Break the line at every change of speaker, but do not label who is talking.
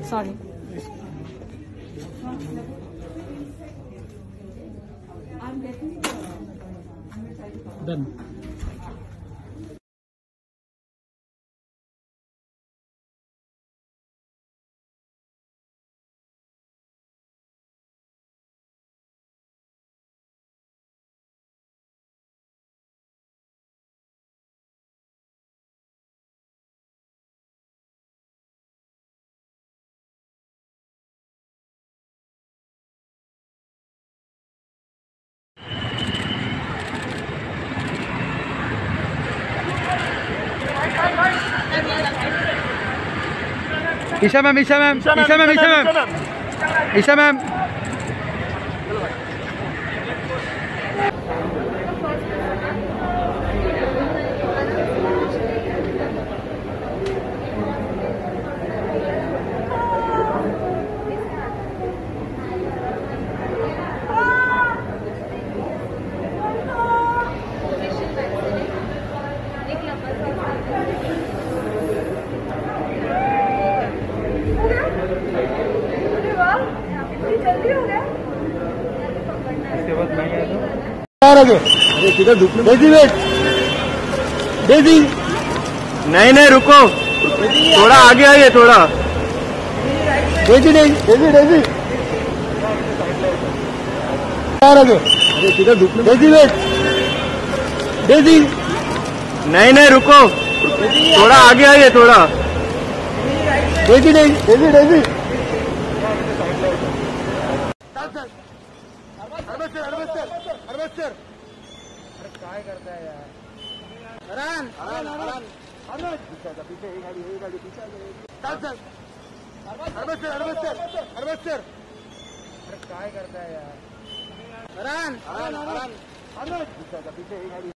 Sorry.
Done. Isha ma'am, Isha ma'am, Isha ma'am, Isha ma'am, Isha ma'am. अरे किधर Daisy wait, Daisy नहीं नहीं रुको, थोड़ा आगे आइए, थोड़ा डेजी डेजी डेजी डेजी अरे किधर डेजी वेट, डेजी नहीं नहीं रुको, थोड़ा आगे आइए, थोड़ा Daisy Daisy Daisy Daisy sir अरे काय करता है यार, हरान हरान हरान पीछे एक गाड़ी पीछे सर अरबाज सर अरे काय करता है यार, हरान हरान हरान पीछे एक गाड़ी